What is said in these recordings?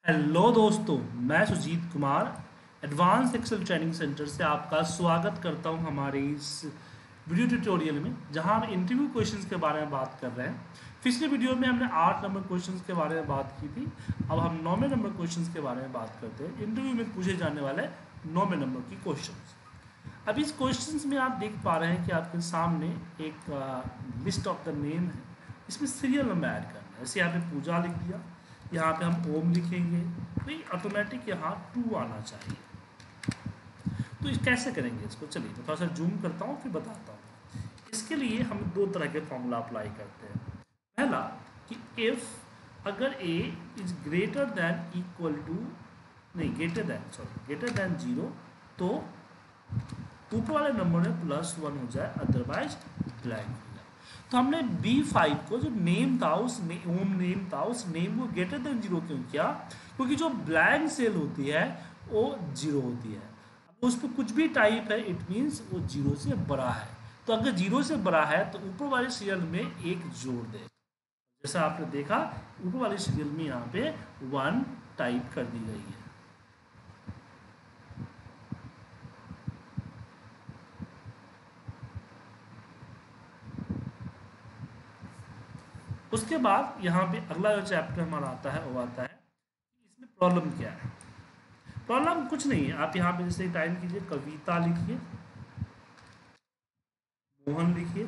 Hello दोस्तों, मैं Sujit Kumar advance excel training centre से आपका स्वागत करता हूं हमारे इस वीडियो ट्यूटोरियल में, जहां हम इंटरव्यू क्वेश्चंस के बारे में बात कर रहे हैं। पिछले वीडियो में हमने 8 नंबर क्वेश्चंस के बारे में बात की थी। अब हम 9वें नंबर क्वेश्चंस के बारे में बात करते हैं, इंटरव्यू में पूछे जाने वाले 9वें नंबर की क्वेश्चंस। अब इस क्वेश्चंस में आप देख पा रहे हैं कि आपके सामने एक लिस्ट ऑफ द नेम है। इसमें सीरियल नंबर ऐड करना है। जैसे यहाँ पे पूजा लिख दिया, यहाँ पे हम ओम लिखेंगे तो ये ऑटोमेटिक यहाँ 2 आना चाहिए। तो इस कैसे करेंगे इसको, चलिए मैं थोड़ा सा जूम करता हूँ फिर बताता हूँ। इसके लिए हम 2 तरह के फॉर्मूला अप्लाई करते हैं। पहला कि इफ अगर a is greater than equal to greater than 0 तो ऊपर वाले नंबर में +1 हो जाए, अदरवाइज ब्लैंक हो जाए। तो हमने B5 को जो नेम था उस नेम को ग्रेटर देन 0 क्यों किया? क्योंकि जो ब्लैंक सेल होती है वो 0 होती है। अब उस पर कुछ भी टाइप है, इट मीन्स वो 0 से बड़ा है। तो अगर 0 से बड़ा है तो ऊपर वाले सीरियल में 1 जोड़ दे। जैसा आपने देखा ऊपर वाले सीरियल में यहाँ पे 1 टाइप कर दी गई है। उसके बाद यहाँ पे अगला जो चैप्टर हमारा आता है वो आता है इसमें प्रॉब्लम क्या है। प्रॉब्लम कुछ नहीं है, आप यहाँ पे जैसे टाइप कीजिए, कविता लिखिए, मोहन लिखिए।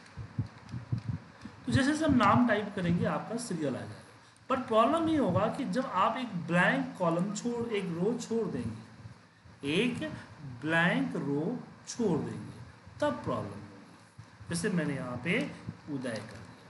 तो जैसे जैसे हम नाम टाइप करेंगे आपका सीरियल आ जाएगा। पर प्रॉब्लम ये होगा कि जब आप एक ब्लैंक कॉलम एक रो छोड़ देंगे, एक ब्लैंक रो छोड़ देंगे, तब प्रॉब्लम होगी। जैसे मैंने यहाँ पे उदय कर दिया।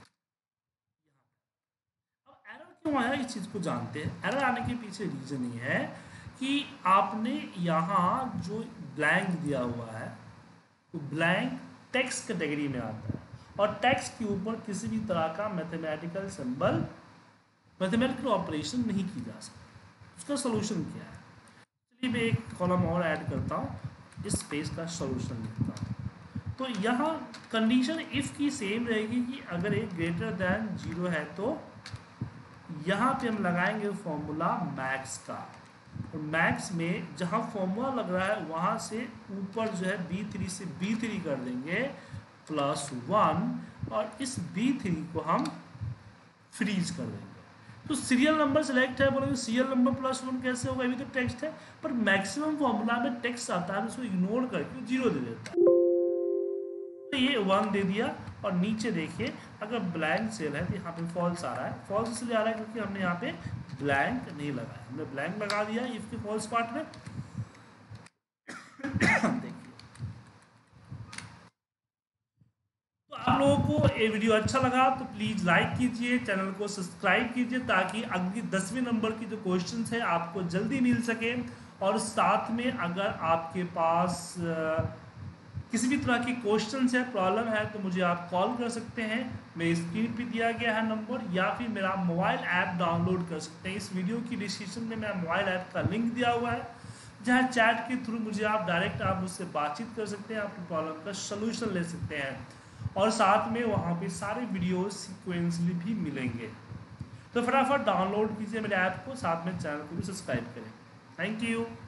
अब एरर क्यों आया इस चीज़ को जानते हैं। एरर आने के पीछे रीजन ये है कि आपने यहाँ जो ब्लैंक दिया हुआ है वो ब्लैंक टेक्स्ट कैटेगरी में आता है, और टेक्स्ट के ऊपर किसी भी तरह का मैथमेटिकल सिंबल, मैथमेटिकल ऑपरेशन नहीं की जा सकती। उसका सोल्यूशन क्या है? चलिए मैं एक कॉलम और ऐड करता हूँ, इस पेज का सोल्यूशन लिखता हूँ। तो यहाँ कंडीशन इफ़ की सेम रहेगी कि अगर एक ग्रेटर देन 0 है तो यहाँ पे हम लगाएंगे फॉर्मूला मैक्स का। और मैक्स में जहाँ फॉर्मूला लग रहा है वहाँ से ऊपर जो है B3 से B3 कर देंगे +1, और इस B3 को हम फ्रीज कर देंगे। तो सीरियल नंबर सेलेक्ट है, बोलोगे सीरियल नंबर +1 कैसे होगा, अभी तो टेक्स्ट है। पर मैक्सिमम फॉर्मूला में टेक्स्ट आता है, उसको इग्नोर करके 0 दे देता है। तो ये 1 दे दिया, और नीचे देखिए अगर ब्लैंक सेल है तो यहाँ पे फॉल्स आ रहा है। फॉल्स इसलिए आ रहा है क्योंकि हमने यहाँ पे ब्लैंक नहीं लगाया, हमने ब्लैंक लगा दिया इफ के फॉल्स पार्ट में। देखिए, तो आप लोगों को ये वीडियो अच्छा लगा तो प्लीज़ लाइक कीजिए, चैनल को सब्सक्राइब कीजिए, ताकि अगली 10वें नंबर की जो क्वेश्चंस है आपको जल्दी मिल सके। और साथ में अगर आपके पास किसी भी तरह की क्वेश्चंस है, प्रॉब्लम है, तो मुझे आप कॉल कर सकते हैं। मेरी स्क्रीन पे दिया गया है नंबर, या फिर मेरा मोबाइल ऐप डाउनलोड कर सकते हैं। इस वीडियो की डिस्क्रिप्शन में मेरा मोबाइल ऐप का लिंक दिया हुआ है, जहाँ चैट के थ्रू मुझे आप डायरेक्ट मुझसे बातचीत कर सकते हैं, अपनी प्रॉब्लम का सलूशन ले सकते हैं। और साथ में वहाँ पे सारे वीडियो सिक्वेंसली भी मिलेंगे। तो फटाफट डाउनलोड कीजिए मेरे ऐप को, साथ में चैनल को भी सब्सक्राइब करें। Thank you.